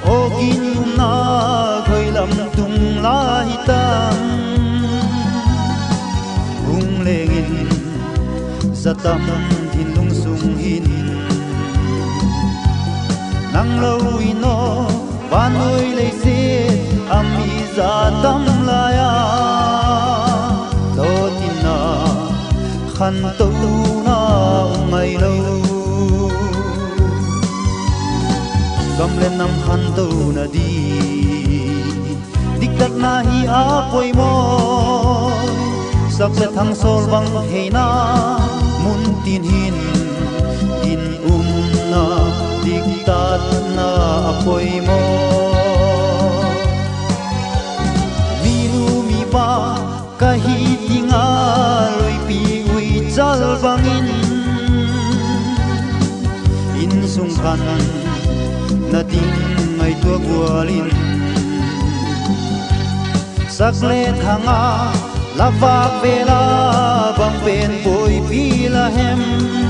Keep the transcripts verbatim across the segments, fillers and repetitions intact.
ogin na khơi lam tung lai tam hung lengin zatam hin lung sung hin nang lâu ino van ơi lấy xiết ami zatam laya lo tin na khăn tu na ngày lâu cầm lên năm khăn tu na đi diktat na hi a poi mo sak le thang sol bang he na mun tin hin in um na diktat na poi mo mi nu mi ba ka hi tinga loi pi ui chal bangin in sung khan na ting ngai tua bualin sak le thanga lava vela bang pen boy pi la hem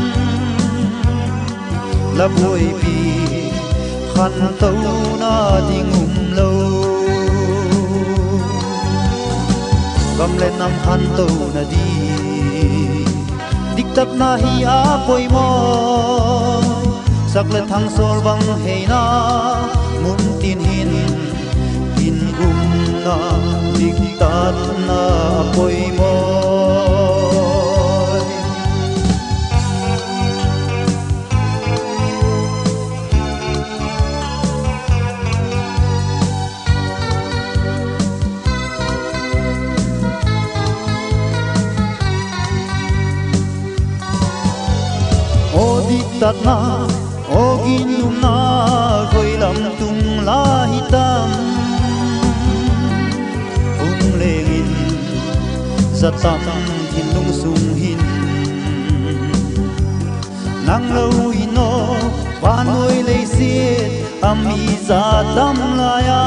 la boy pi khan tau na ding um lo cầm lên năm khan tau na di diktat na hi a poi mo sak le thang sol bang he na mun tin hin in um na diktat na poi mo o diktat na ogin um na khơi lam tung lai tam ung lengin zatam hin lung sung hin nang lâu ino van oi lấy xiết ami zatam laya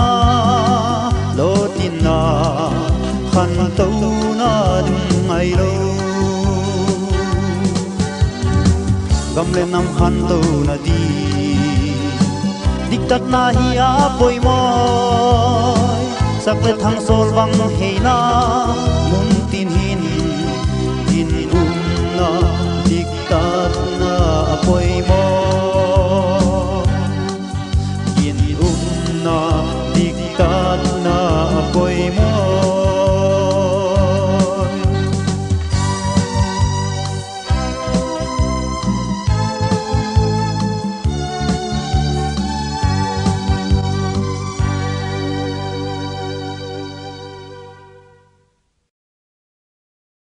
lo tin na khăn tau na dung ngày lâu cầm lên năm khăn tàu na đi diktat na hi a poi moi sak le thang sol bang he na mun tin hin in um na diktat na poi moi in um na diktat na poi moi